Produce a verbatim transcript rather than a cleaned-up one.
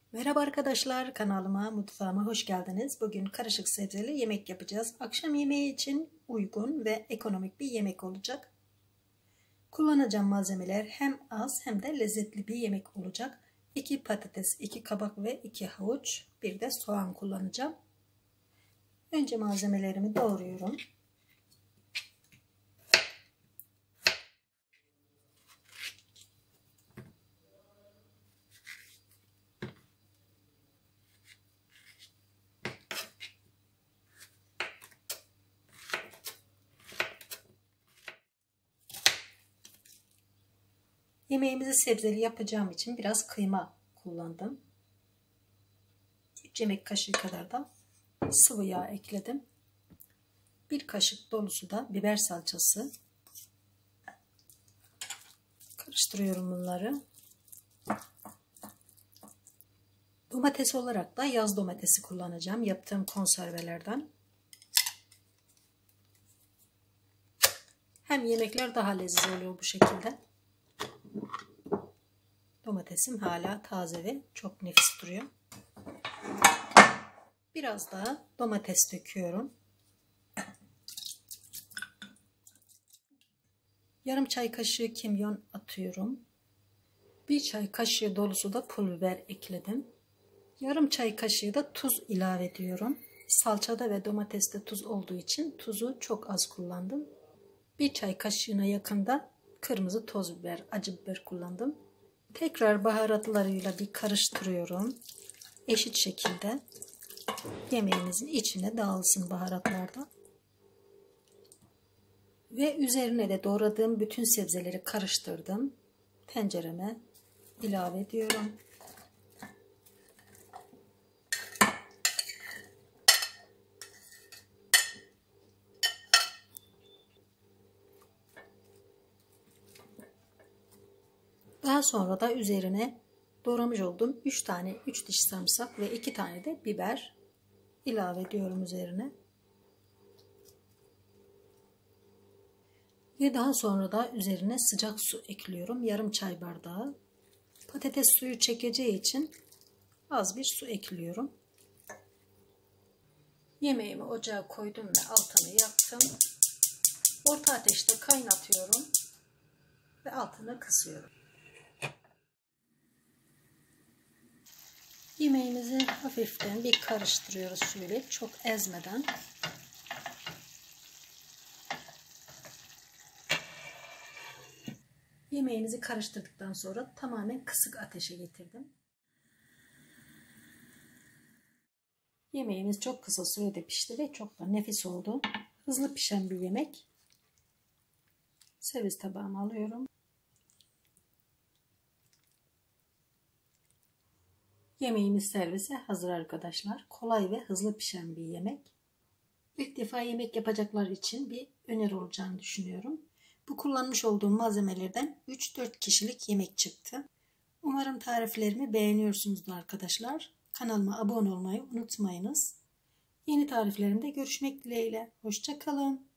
Merhaba arkadaşlar, kanalıma, mutfağıma hoş geldiniz. Bugün karışık sebzeli yemek yapacağız. Akşam yemeği için uygun ve ekonomik bir yemek olacak. Kullanacağım malzemeler hem az hem de lezzetli bir yemek olacak. iki patates, iki kabak ve iki havuç, bir de soğan kullanacağım. Önce malzemelerimi doğruyorum. Yemeğimizi sebzeli yapacağım için biraz kıyma kullandım. üç yemek kaşığı kadar da sıvı yağ ekledim. bir kaşık dolusu da biber salçası. Karıştırıyorum bunları. Domates olarak da yaz domatesi kullanacağım. Yaptığım konservelerden. Hem yemekler daha lezzetli oluyor bu şekilde. Domatesim hala taze ve çok nefis duruyor. Biraz daha domates döküyorum. Yarım çay kaşığı kimyon atıyorum. bir çay kaşığı dolusu da pul biber ekledim. Yarım çay kaşığı da tuz ilave ediyorum. Salçada ve domateste tuz olduğu için tuzu çok az kullandım. bir çay kaşığına yakın da kırmızı toz biber, acı biber kullandım. Tekrar baharatlarıyla bir karıştırıyorum. Eşit şekilde yemeğimizin içine dağılsın baharatlarda. Ve üzerine de doğradığım bütün sebzeleri karıştırdım. Tencereme ilave ediyorum. Daha sonra da üzerine doğramış olduğum üç tane üç diş sarımsak ve iki tane de biber ilave ediyorum üzerine. Ve daha sonra da üzerine sıcak su ekliyorum. Yarım çay bardağı. Patates suyu çekeceği için az bir su ekliyorum. Yemeğimi ocağa koydum ve altını yaktım. Orta ateşte kaynatıyorum ve altını kısıyorum. Yemeğimizi hafiften bir karıştırıyoruz şöyle, çok ezmeden. Yemeğimizi karıştırdıktan sonra tamamen kısık ateşe getirdim. Yemeğimiz çok kısa sürede pişti ve çok da nefis oldu. Hızlı pişen bir yemek. Servis tabağıma alıyorum. Yemeğimiz servise hazır arkadaşlar. Kolay ve hızlı pişen bir yemek. İlk defa yemek yapacaklar için bir öneri olacağını düşünüyorum. Bu kullanmış olduğum malzemelerden üç dört kişilik yemek çıktı. Umarım tariflerimi beğeniyorsunuzdur arkadaşlar. Kanalıma abone olmayı unutmayınız. Yeni tariflerimde görüşmek dileğiyle. Hoşça kalın.